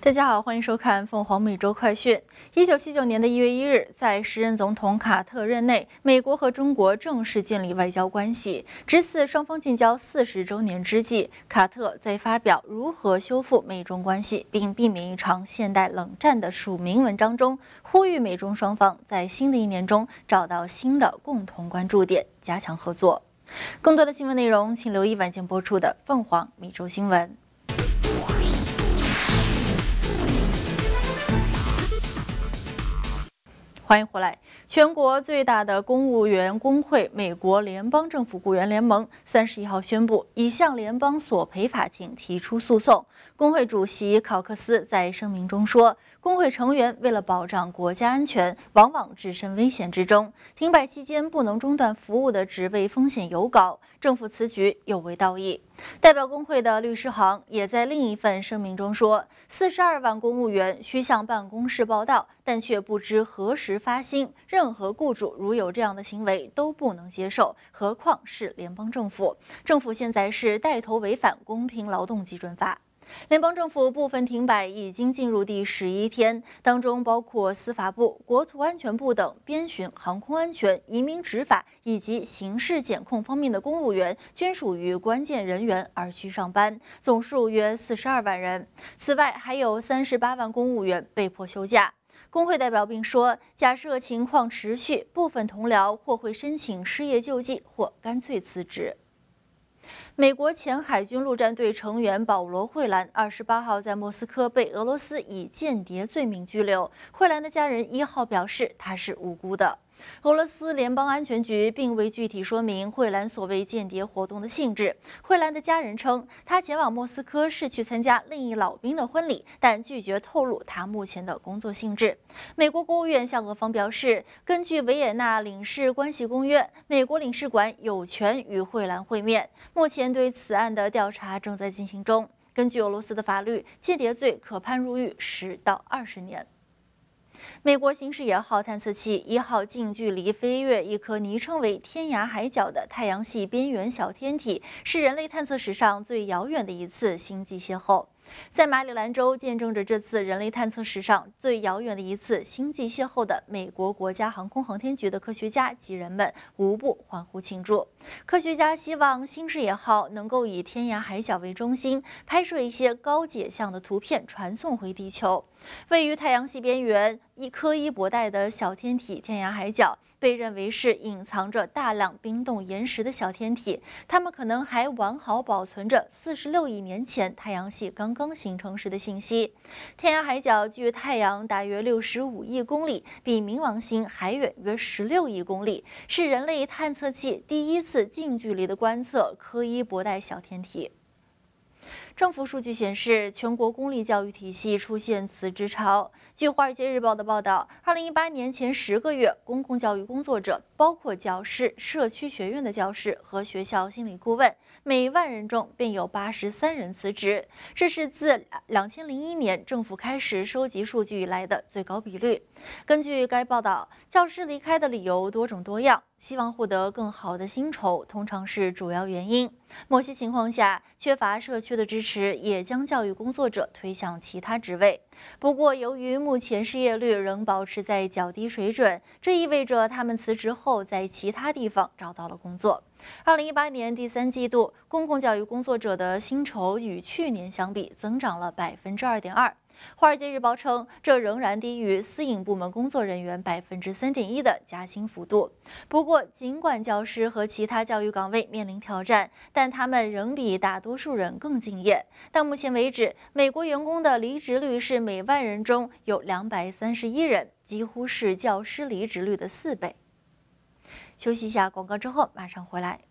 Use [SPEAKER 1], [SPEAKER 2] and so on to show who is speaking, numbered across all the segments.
[SPEAKER 1] 大家好，欢迎收看凤凰美洲快讯。1979年的1月1日，在时任总统卡特任内，美国和中国正式建立外交关系。值此双方建交40周年之际，卡特在发表如何修复美中关系并避免一场现代冷战的署名文章中，呼吁美中双方在新的一年中找到新的共同关注点，加强合作。更多的新闻内容，请留意晚间播出的凤凰美洲新闻。欢迎回来。全国最大的公务员工会美国联邦政府雇员联盟31号宣布，已向联邦索赔法庭提出诉讼。工会主席考克斯在声明中说，工会成员为了保障国家安全，往往置身危险之中。停摆期间不能中断服务的职位风险尤高，政府此举有违道义。代表工会的律师行也在另一份声明中说，42万公务员需向办公室报到，但却不知何时发薪。任何雇主如有这样的行为都不能接受，何况是联邦政府。政府现在是带头违反公平劳动基准法。联邦政府部分停摆已经进入第11天，当中包括司法部、国土安全部等边巡、航空安全、移民执法以及刑事检控方面的公务员均属于关键人员而需上班，总数约42万人。此外，还有38万公务员被迫休假。工会代表并说，假设情况持续，部分同僚或会申请失业救济，或干脆辞职。美国前海军陆战队成员保罗·惠兰28号在莫斯科被俄罗斯以间谍罪名拘留。惠兰的家人1号表示他是无辜的。俄罗斯联邦安全局并未具体说明惠兰所谓间谍活动的性质。惠兰的家人称，他前往莫斯科是去参加另一老兵的婚礼，但拒绝透露他目前的工作性质。美国国务院向俄方表示，根据维也纳领事关系公约，美国领事馆有权与惠兰会面。目前对此案的调查正在进行中。根据俄罗斯的法律，间谍罪可判入狱10到20年。美国新视野号探测器1号近距离飞越一颗昵称为天涯海角的太阳系边缘小天体，是人类探测史上最遥远的一次星际邂逅。在马里兰州见证着这次人类探测史上最遥远的一次星际邂逅的美国国家航空航天局的科学家及人们无不欢呼庆祝。科学家希望新视野号能够以天涯海角为中心，拍摄一些高解像的图片传送回地球。位于太阳系边缘柯伊伯带的小天体天涯海角被认为是隐藏着大量冰冻岩石的小天体，它们可能还完好保存着46亿年前太阳系刚刚形成时的信息。天涯海角距太阳大约65亿公里，比冥王星还远约16亿公里，是人类探测器第一次近距离的观测柯伊伯带小天体。政府数据显示，全国公立教育体系出现辞职潮。据《华尔街日报》的报道，2018年前10个月，公共教育工作者，包括教师、社区学院的教师和学校心理顾问，每万人中便有83人辞职，这是自2001年政府开始收集数据以来的最高比率。根据该报道，教师离开的理由多种多样，希望获得更好的薪酬通常是主要原因。某些情况下，缺乏社区的支持也将教育工作者推向其他职位。不过，由于目前失业率仍保持在较低水准，这意味着他们辞职后在其他地方找到了工作。2018年第3季度，公共教育工作者的薪酬与去年相比增长了2.2%。华尔街日报称，这仍然低于私营部门工作人员3.1%的加薪幅度。不过，尽管教师和其他教育岗位面临挑战，但他们仍比大多数人更敬业。到目前为止，美国员工的离职率是每万人中有231人，几乎是教师离职率的4倍。休息一下广告之后，马上回来。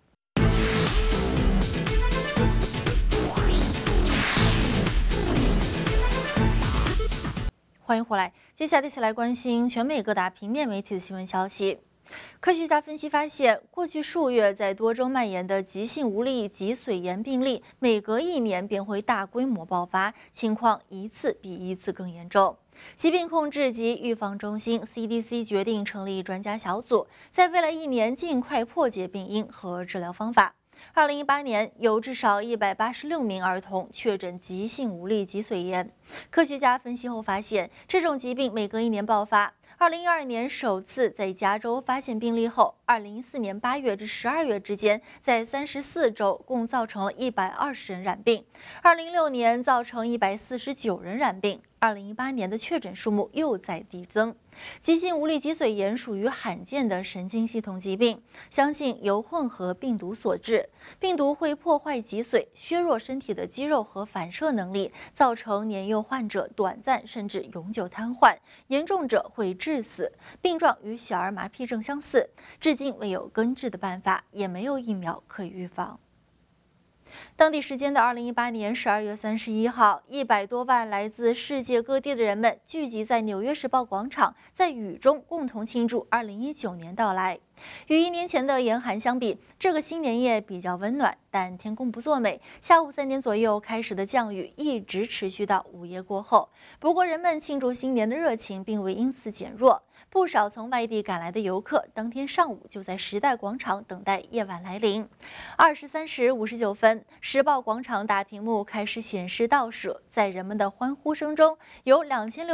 [SPEAKER 1] 欢迎回来，接下来一起来关心全美各大平面媒体的新闻消息。科学家分析发现，过去数月在多州蔓延的急性无力脊髓炎病例，每隔1年便会大规模爆发，情况一次比一次更严重。疾病控制及预防中心 （CDC） 决定成立专家小组，在未来1年尽快破解病因和治疗方法。 2018年有至少186名儿童确诊急性无力脊髓炎。科学家分析后发现，这种疾病每隔1年爆发。2012年首次在加州发现病例后，2014年8月至12月之间，在34州共造成了120人染病。2016年造成149人染病。2018年的确诊数目又在递增。急性无力脊髓炎属于罕见的神经系统疾病，相信由混合病毒所致。病毒会破坏脊髓，削弱身体的肌肉和反射能力，造成年幼患者短暂甚至永久瘫痪，严重者会致死。病状与小儿麻痹症相似，至今未有根治的办法，也没有疫苗可以预防。当地时间的2018年12月31号，100多万来自世界各地的人们聚集在纽约时报广场，在雨中共同庆祝2019年到来。与1年前的严寒相比，这个新年夜比较温暖，但天公不作美，下午3点左右开始的降雨一直持续到午夜过后。不过，人们庆祝新年的热情并未因此减弱。不少从外地赶来的游客，当天上午就在时代广场等待夜晚来临。23时59分，时报广场大屏幕开始显示倒数，在人们的欢呼声中，由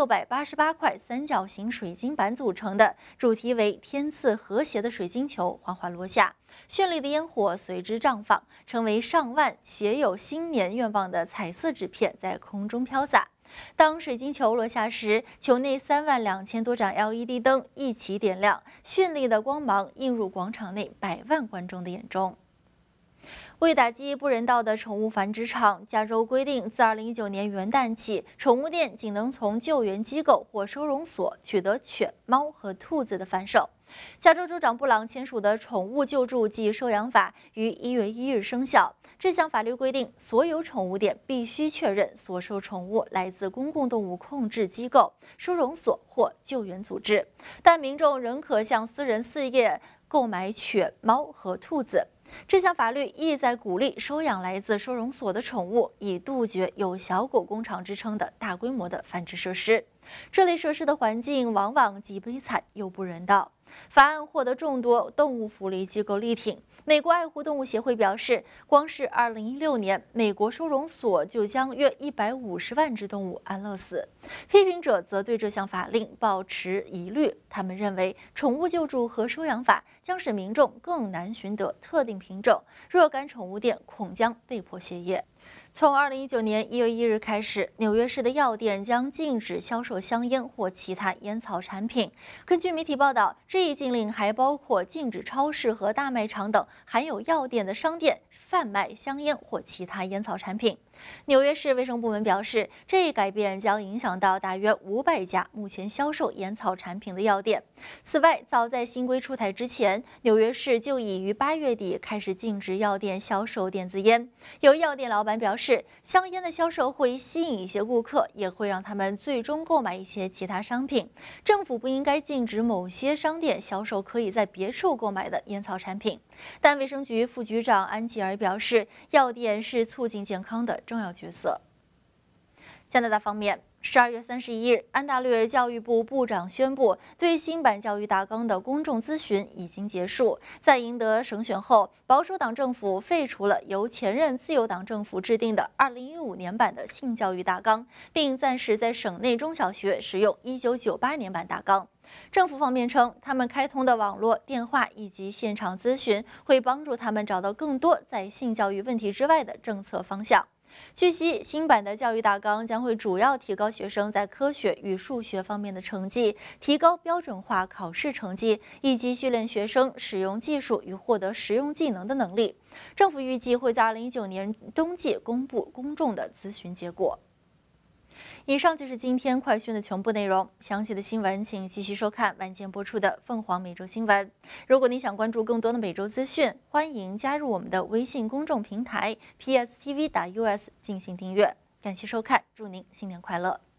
[SPEAKER 1] 2688块三角形水晶板组成的、主题为“天赐和谐”的水晶球缓缓落下，绚丽的烟火随之绽放，成为上万写有新年愿望的彩色纸片在空中飘洒。当水晶球落下时，球内32000多盏 LED 灯一起点亮，绚丽的光芒映入广场内100万观众的眼中。为打击不人道的宠物繁殖场，加州规定，自2019年元旦起，宠物店仅能从救援机构或收容所取得犬、猫和兔子的贩售。加州州长布朗签署的《宠物救助及收养法》于1月1日生效。这项法律规定，所有宠物店必须确认所售宠物来自公共动物控制机构、收容所或救援组织，但民众仍可向私人饲业购买犬、猫和兔子。这项法律意在鼓励收养来自收容所的宠物，以杜绝有小狗工厂之称的大规模的繁殖设施。这类设施的环境往往既悲惨又不人道。法案获得众多动物福利机构力挺。美国爱护动物协会表示，光是2016年，美国收容所就将约150万只动物安乐死。批评者则对这项法令抱持疑虑，他们认为宠物救助和收养法将使民众更难寻得特定品种，若干宠物店恐将被迫歇业。从2019年1月1日开始，纽约市的药店将禁止销售香烟或其他烟草产品。根据媒体报道，这一禁令还包括禁止超市和大卖场等含有药店的商店贩卖香烟或其他烟草产品。纽约市卫生部门表示，这一改变将影响到大约500家目前销售烟草产品的药店。此外，早在新规出台之前，纽约市就已于8月底开始禁止药店销售电子烟。有药店老板表示，香烟的销售会吸引一些顾客，也会让他们最终购买一些其他商品。政府不应该禁止某些商店销售可以在别处购买的烟草产品。但卫生局副局长安吉尔表示，药店是促进健康的重要角色。加拿大方面，12月31日，安大略教育部部长宣布，对新版教育大纲的公众咨询已经结束。在赢得胜选后，保守党政府废除了由前任自由党政府制定的2015年版的性教育大纲，并暂时在省内中小学使用1998年版大纲。政府方面称，他们开通的网络、电话以及现场咨询会帮助他们找到更多在性教育问题之外的政策方向。据悉，新版的教育大纲将会主要提高学生在科学与数学方面的成绩，提高标准化考试成绩，以及训练学生使用技术与获得实用技能的能力。政府预计会在2019年冬季公布公众的咨询结果。以上就是今天快讯的全部内容。详细的新闻，请继续收看晚间播出的凤凰每周新闻。如果你想关注更多的每周资讯，欢迎加入我们的微信公众平台 PSTV.US 进行订阅。感谢收看，祝您新年快乐！